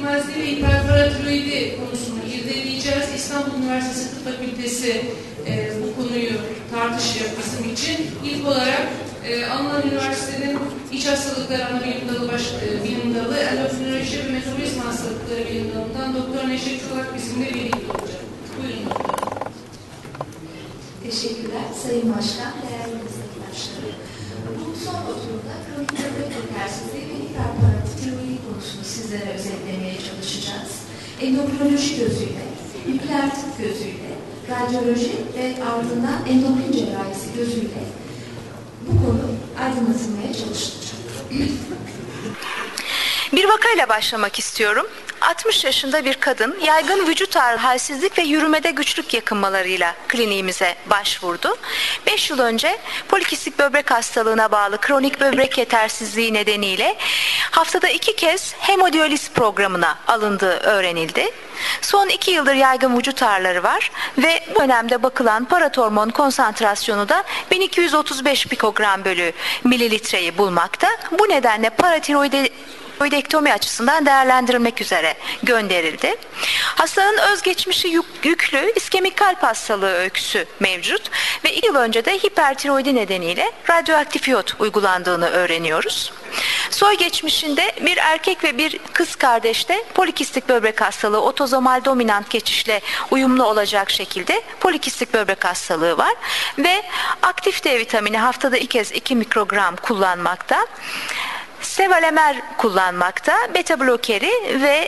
yetmezliği ve hiperparatiroidi konusunu irdeleyeceğiz. İstanbul Üniversitesi Tıp Fakültesi bu konuyu tartışıyor bizim için. İlk olarak Anadolu Üniversitesi'nin İç Hastalıkları Anabilim Dalı, Endokrinoloji ve Metabolizma Hastalıkları Bilim Dalı'ndan Doktor Neşet Çolak bizimle birlikte olacak. Buyurun doktor. Teşekkürler Sayın Başkan, değerli meslektaşlarım. Bu son oturumda kronik böbrek yetersizliği ve hiperparatiroidi konusunu sizlere özetlemeye çalışacağız. Endokrinoloji gözüyle, nükleer tıp gözüyle, radyoloji ve ardından endokrin cerrahisi gözüyle bu konu aydınlatılmaya çalışılacak. Bir vakayla başlamak istiyorum. 60 yaşında bir kadın yaygın vücut ağrı, halsizlik ve yürümede güçlük yakınmalarıyla kliniğimize başvurdu. 5 yıl önce polikistik böbrek hastalığına bağlı kronik böbrek yetersizliği nedeniyle haftada 2 kez hemodiyaliz programına alındığı öğrenildi. Son 2 yıldır yaygın vücut ağrıları var ve bu dönemde bakılan paratormon konsantrasyonu da 1235 pikogram bölü mililitreyi bulmakta. Bu nedenle paratiroidektomi açısından değerlendirilmek üzere gönderildi. Hastanın özgeçmişi yüklü iskemik kalp hastalığı öyküsü mevcut ve 2 yıl önce de hipertiroidi nedeniyle radyoaktif iyot uygulandığını öğreniyoruz. Soy geçmişinde bir erkek ve bir kız kardeşte polikistik böbrek hastalığı otozomal dominant geçişle uyumlu olacak şekilde polikistik böbrek hastalığı var ve aktif D vitamini haftada 2 kez 2 mikrogram kullanmakta. Sevalemer kullanmakta, beta blokeri ve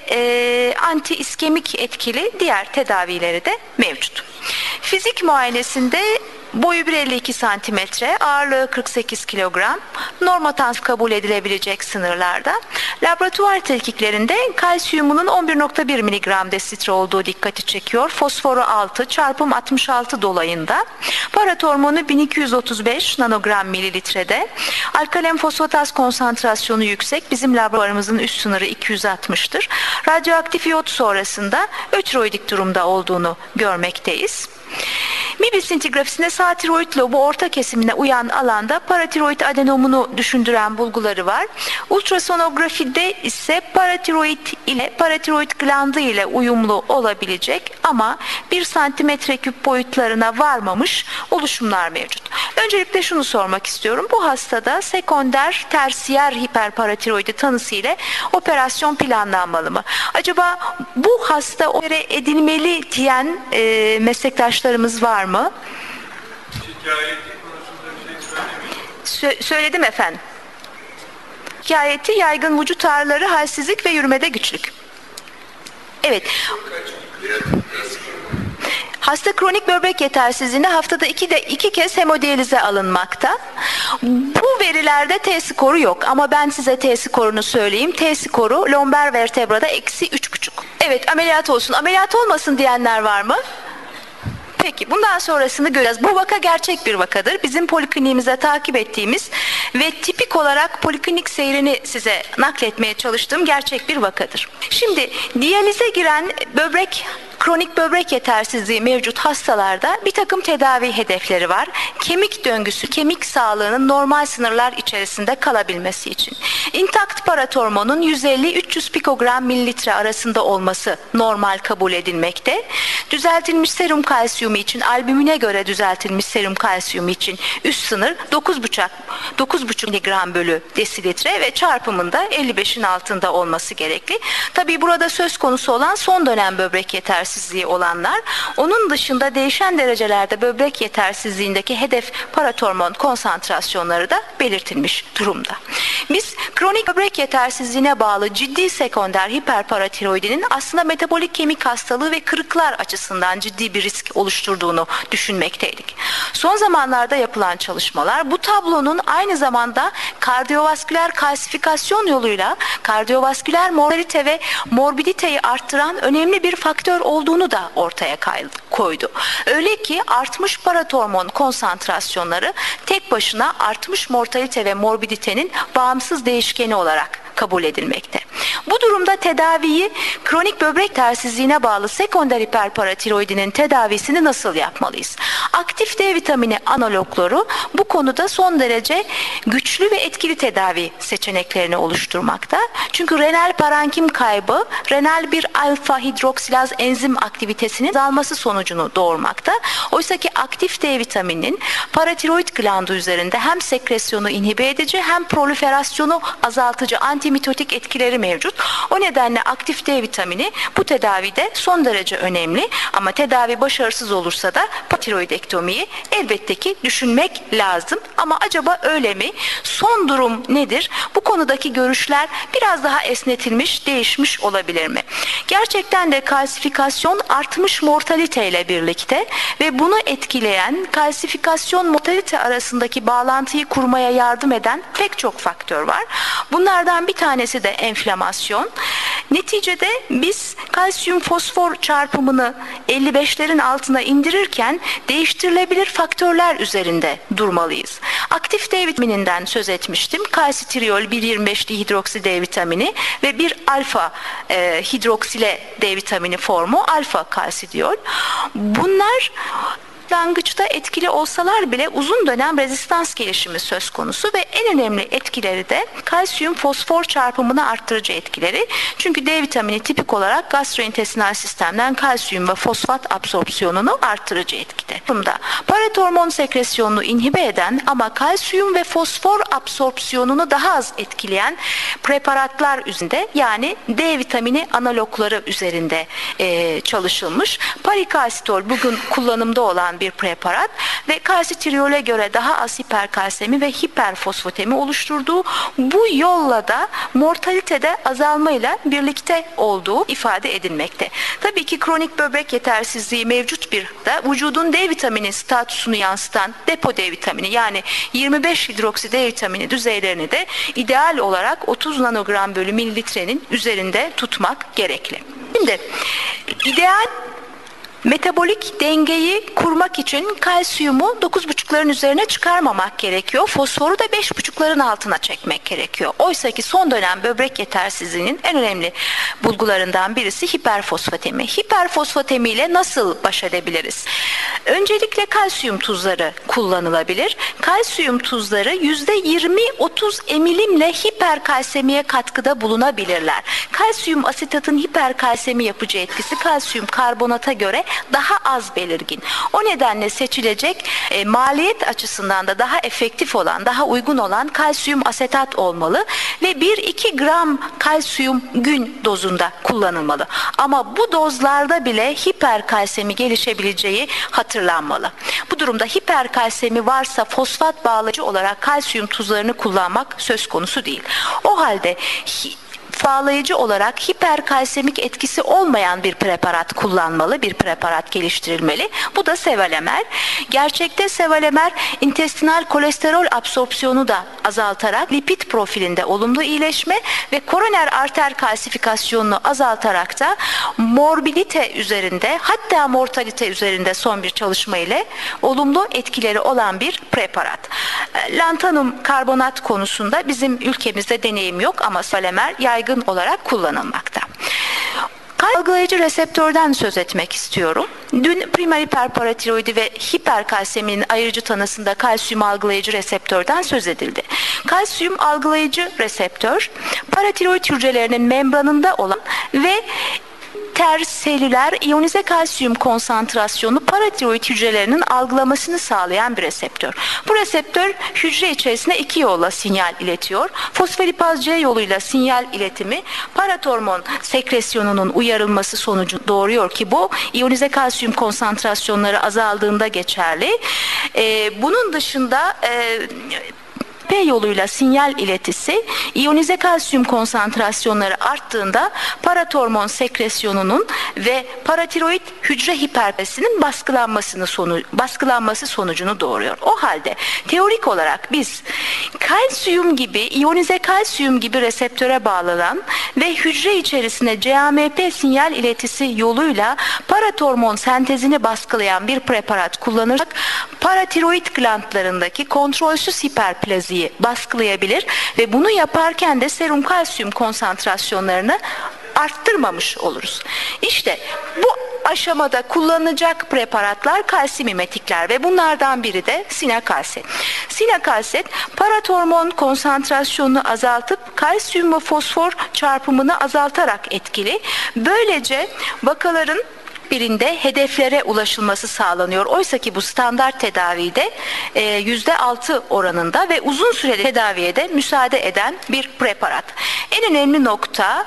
anti iskemik etkili diğer tedavileri de mevcut. Fizik muayenesinde boyu 1,52 santimetre, ağırlığı 48 kilogram, normatans kabul edilebilecek sınırlarda. Laboratuvar tetkiklerinde kalsiyumunun 11,1 miligram desilitre olduğu dikkati çekiyor. Fosforu 6, çarpım 66 dolayında. Paratormonu 1235 nanogram mililitrede. Alkalen fosfataz konsantrasyonu yüksek. Bizim laboratuvarımızın üst sınırı 260'tır. Radyoaktif iyot sonrasında ötiroidik durumda olduğunu görmekteyiz. MIBI sintigrafisinde sağ tiroid lobu orta kesimine uyan alanda paratiroid adenomunu düşündüren bulguları var. Ultrasonografide ise paratiroid ile paratiroid glandı ile uyumlu olabilecek ama 1 santimetre küp boyutlarına varmamış oluşumlar mevcut. Öncelikle şunu sormak istiyorum. Bu hastada sekonder tersiyer hiperparatiroidi tanısı ile operasyon planlanmalı mı? Acaba bu hasta opere edilmeli diyen meslektaşlarımız var mı? Şikayeti konusunda bir şey söylemeyin. Söyledim efendim. Şikayeti yaygın vücut ağrıları, halsizlik ve yürümede güçlük. Evet. Hasta kronik böbrek yetersizliğinde haftada 2 kez hemodiyalize alınmakta. Bu verilerde T skoru yok ama ben size T skorunu söyleyeyim. T skoru lomber vertebrada -3,5. Evet, ameliyat olsun. Ameliyat olmasın diyenler var mı? Peki, bundan sonrasını göreceğiz. Bu vaka gerçek bir vakadır. Bizim polikliniğimize takip ettiğimiz ve tipik olarak poliklinik seyrini size nakletmeye çalıştığım gerçek bir vakadır. Şimdi diyalize giren kronik böbrek yetersizliği mevcut hastalarda bir takım tedavi hedefleri var. Kemik döngüsü, kemik sağlığının normal sınırlar içerisinde kalabilmesi için. İntakt paratormonun 150-300 pikogram mililitre arasında olması normal kabul edilmekte. Düzeltilmiş serum kalsiyumu için, albümüne göre düzeltilmiş serum kalsiyumu için üst sınır 9,5 miligram bölü desilitre ve çarpımında 55'in altında olması gerekli. Tabii burada söz konusu olan son dönem böbrek yetersizliği olanlar, onun dışında değişen derecelerde böbrek yetersizliğindeki hedef paratormon konsantrasyonları da belirtilmiş durumda. Biz kronik böbrek yetersizliğine bağlı ciddi sekonder hiperparatiroidinin aslında metabolik kemik hastalığı ve kırıklar açısından ciddi bir risk oluşturduğunu düşünmekteydik. Son zamanlarda yapılan çalışmalar bu tablonun aynı zamanda kardiyovasküler kalsifikasyon yoluyla kardiyovasküler mortalite ve morbiditeyi arttıran önemli bir faktör olduğunu da ortaya koydu. Öyle ki artmış paratormon konsantrasyonları tek başına artmış mortalite ve morbiditenin bağımsız değişkeni olarak kabul edilmekte. Bu durumda tedaviyi kronik böbrek yetersizliğine bağlı sekonder hiperparatiroidinin tedavisini nasıl yapmalıyız? Aktif D vitamini analogları bu konuda son derece güçlü ve etkili tedavi seçeneklerini oluşturmakta. Çünkü renal parenkim kaybı, renal bir alfa hidroksilaz enzim aktivitesinin azalması sonucunu doğurmakta. Oysa ki aktif D vitamininin paratiroid glandı üzerinde hem sekresyonu inhibe edici hem proliferasyonu azaltıcı antimitotik etkileri mevcut. O nedenle aktif D vitamini bu tedavide son derece önemli ama tedavi başarısız olursa da paratiroidektomiyi elbette ki düşünmek lazım. Ama acaba öyle mi? Son durum nedir? Bu konudaki görüşler biraz daha esnetilmiş, değişmiş olabilir mi? Gerçekten de kalsifikasyon artmış mortalite ile birlikte ve bunu etkileyen kalsifikasyon mortalite arasındaki bağlantıyı kurmaya yardım eden pek çok faktör var. Bunlardan bir tanesi de enflamasyon. Neticede biz kalsiyum fosfor çarpımını 55'lerin altına indirirken değiştirilebilir faktörler üzerinde durmalıyız. Aktif D vitamininden söz etmiştim. Kalsitriol 1,25 dihidroksi D vitamini ve bir alfa hidroksile D vitamini formu alfa kalsidiol. Bunlar başlangıçta etkili olsalar bile uzun dönem rezistans gelişimi söz konusu ve en önemli etkileri de kalsiyum fosfor çarpımını arttırıcı etkileri. Çünkü D vitamini tipik olarak gastrointestinal sistemden kalsiyum ve fosfat absorpsiyonunu arttırıcı etkide. Bunda parathormon sekresyonunu inhibe eden ama kalsiyum ve fosfor absorpsiyonunu daha az etkileyen preparatlar üzerinde, yani D vitamini analogları üzerinde çalışılmış. Parikalsitol bugün kullanımda olan bir preparat ve kalsitriole göre daha az hiperkalsemi ve hiperfosfatemi oluşturduğu, bu yolla da mortalitede azalmayla birlikte olduğu ifade edilmekte. Tabii ki kronik böbrek yetersizliği mevcut bir de vücudun D vitamini statüsünü yansıtan depo D vitamini, yani 25 hidroksi D vitamini düzeylerini de ideal olarak 30 nanogram bölü mililitrenin üzerinde tutmak gerekli. Şimdi ideal metabolik dengeyi kurmak için kalsiyumu 9,5'ların üzerine çıkarmamak gerekiyor. Fosforu da 5,5'ların altına çekmek gerekiyor. Oysa ki son dönem böbrek yetersizliğinin en önemli bulgularından birisi hiperfosfatemi. Hiperfosfatemi ile nasıl baş edebiliriz? Öncelikle kalsiyum tuzları kullanılabilir. Kalsiyum tuzları %20-30 emilimle hiperkalsemiye katkıda bulunabilirler. Kalsiyum asetatın hiperkalsemi yapıcı etkisi kalsiyum karbonata göre daha az belirgin. O nedenle seçilecek maliyet açısından da daha efektif olan, daha uygun olan kalsiyum asetat olmalı ve 1-2 gram kalsiyum gün dozunda kullanılmalı. Ama bu dozlarda bile hiperkalsemi gelişebileceği hatırlanmalı. Bu durumda hiperkalsemi varsa fosfat bağlayıcı olarak kalsiyum tuzlarını kullanmak söz konusu değil. O halde bağlayıcı olarak hiperkalsemik etkisi olmayan bir preparat kullanmalı, bir preparat geliştirilmeli. Bu da sevalemer. Gerçekte sevalemer intestinal kolesterol absorpsiyonu da azaltarak lipid profilinde olumlu iyileşme ve koroner arter kalsifikasyonunu azaltarak da morbidite üzerinde, hatta mortalite üzerinde son bir çalışma ile olumlu etkileri olan bir preparat. Lantanum karbonat konusunda bizim ülkemizde deneyim yok ama sevalemer yaygın olarak kullanılmakta. Algılayıcı reseptörden söz etmek istiyorum. Dün primer hiperparatiroidi ve hiperkalseminin ayırıcı tanısında kalsiyum algılayıcı reseptörden söz edildi. Kalsiyum algılayıcı reseptör, paratiroid hücrelerinin membranında olan ve interselüler iyonize kalsiyum konsantrasyonu paratiroid hücrelerinin algılamasını sağlayan bir reseptör. Bu reseptör hücre içerisine iki yolla sinyal iletiyor. Fosfolipaz C yoluyla sinyal iletimi parathormon sekresyonunun uyarılması sonucu doğuruyor ki bu iyonize kalsiyum konsantrasyonları azaldığında geçerli. Bunun dışında P yoluyla sinyal iletisi iyonize kalsiyum konsantrasyonları arttığında parathormon sekresyonunun ve paratiroid hücre hiperpesinin baskılanması sonucunu doğuruyor. O halde teorik olarak biz kalsiyum gibi, iyonize kalsiyum gibi reseptöre bağlanan ve hücre içerisine CAMP sinyal iletisi yoluyla paratormon sentezini baskılayan bir preparat kullanırsak paratiroid glandlarındaki kontrolsüz hiperplaziyi baskılayabilir ve bunu yaparken de serum kalsiyum konsantrasyonlarını arttırmamış oluruz. İşte bu aşamada kullanılacak preparatlar kalsimimetikler ve bunlardan biri de sinekalset. Sinekalset paratormon konsantrasyonunu azaltıp kalsiyum ve fosfor çarpımını azaltarak etkili. Böylece vakaların birinde hedeflere ulaşılması sağlanıyor. Oysa ki bu standart tedavide %6 oranında ve uzun süreli tedaviye de müsaade eden bir preparat. En önemli nokta,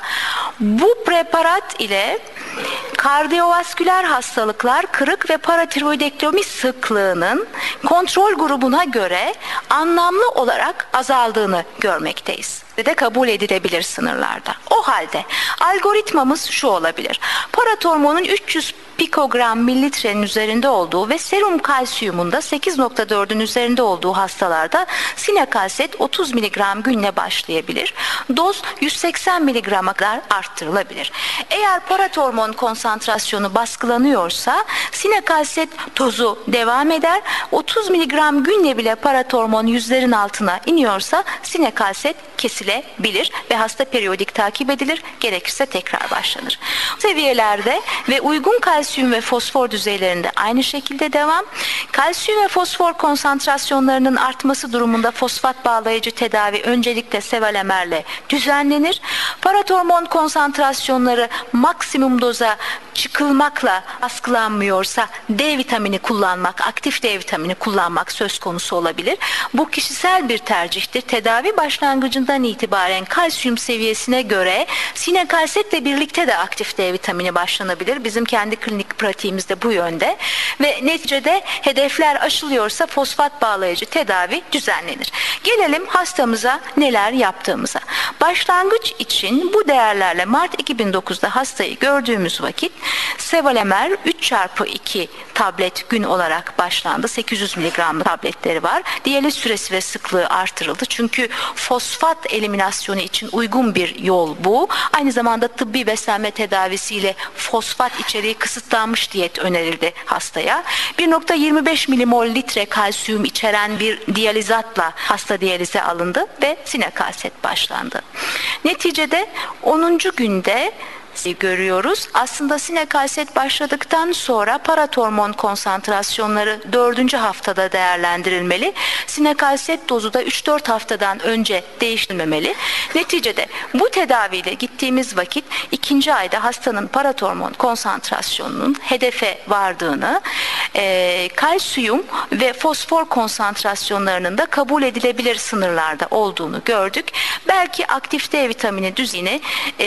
bu preparat ile kardiyovasküler hastalıklar, kırık ve paratiroidektomi sıklığının kontrol grubuna göre anlamlı olarak azaldığını görmekteyiz ve de kabul edilebilir sınırlarda. O halde algoritmamız şu olabilir: paratormonun 300 pikogram mililitrenin üzerinde olduğu ve serum kalsiyumunda 8.4'ün üzerinde olduğu hastalarda sinekalset 30 mg günle başlayabilir. Doz 180 mg'a kadar arttırılabilir. Eğer paratormon konsantrasyonu baskılanıyorsa sinekalset dozu devam eder. 30 mg günle bile paratormon 100'lerin altına iniyorsa sinekalset kesilebilir ve hasta periyodik takip edilir. Gerekirse tekrar başlanır. Seviyelerde ve uygun kalsiyum ve fosfor düzeylerinde aynı şekilde devam. Kalsiyum ve fosfor konsantrasyonlarının artması durumunda fosfat bağlayıcı tedavi öncelikle sevalemerle düzenlenir. Paratormon konsantrasyonları maksimum doza çıkılmakla baskılanmıyorsa D vitamini kullanmak, aktif D vitamini kullanmak söz konusu olabilir. Bu kişisel bir tercihtir. Tedavi başlangıcından itibaren kalsiyum seviyesine göre sinekalsetle birlikte de aktif D vitamini başlanabilir. Bizim kendi klinik pratiğimizde bu yönde ve neticede hedefler aşılıyorsa fosfat bağlayıcı tedavi düzenlenir. Gelelim hastamıza neler yaptığımıza. Başlangıç için bu değerlerle Mart 2009'da hastayı gördüğümüz vakit sevalemer 3x2 tablet gün olarak başlandı. 800 mg tabletleri var. Diyaliz süresi ve sıklığı artırıldı. Çünkü fosfat eliminasyonu için uygun bir yol bu. Aynı zamanda tıbbi beslenme tedavisiyle fosfat içeriği kısıtlanmış diyet önerildi hastaya. 1.25 milimol litre kalsiyum içeren bir diyalizatla hasta diyalize alındı ve sinekalset başlandı. Neticede 10. günde görüyoruz. Aslında sinekalset başladıktan sonra paratormon konsantrasyonları 4. haftada değerlendirilmeli. Sinekalset dozu da 3-4 haftadan önce değiştirilmemeli. Neticede bu tedaviyle gittiğimiz vakit 2. ayda hastanın paratormon konsantrasyonunun hedefe vardığını, kalsiyum ve fosfor konsantrasyonlarının da kabul edilebilir sınırlarda olduğunu gördük. Belki aktif D vitamini düzeyini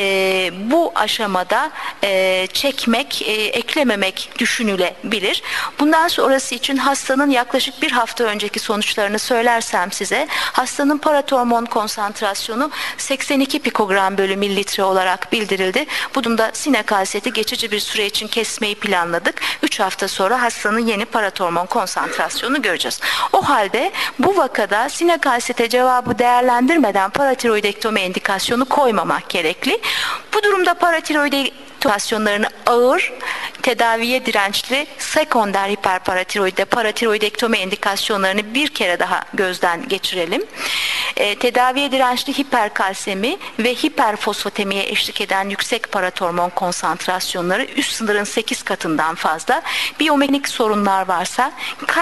bu aşamada çekmek, eklememek düşünülebilir. Bundan sonrası için hastanın yaklaşık bir hafta önceki sonuçlarını söylersem size, hastanın paratormon konsantrasyonu 82 pikogram bölü mililitre olarak bildirildi. Bu durumda sinekalseti geçici bir süre için kesmeyi planladık. 3 hafta sonra hastanın yeni paratormon konsantrasyonunu göreceğiz. O halde bu vakada sinekalsete cevabı değerlendirmeden paratiroidektomi endikasyonu koymamak gerekli. Bu durumda paratiroidektomasyonlarını ağır, tedaviye dirençli sekonder hiperparatiroidde paratiroidektomi endikasyonlarını bir kere daha gözden geçirelim. Tedaviye dirençli hiperkalsemi ve hiperfosfatemiye eşlik eden yüksek paratormon konsantrasyonları üst sınırın 8 katından fazla. Biyomekanik sorunlar varsa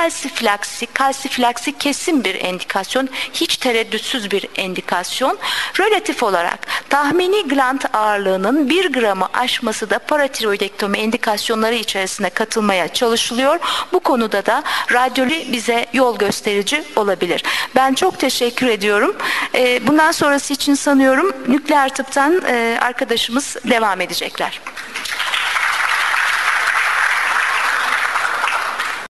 kalsifilaksi kesin bir endikasyon, hiç tereddütsüz bir endikasyon. Relatif olarak tahmini gland ağırlığının 1 gramı aşması da paratiroidektomi endikasyonları içerisine katılmaya çalışılıyor. Bu konuda da radyoloji bize yol gösterici olabilir. Ben çok teşekkür ediyorum. Bundan sonrası için sanıyorum nükleer tıptan arkadaşımız devam edecekler.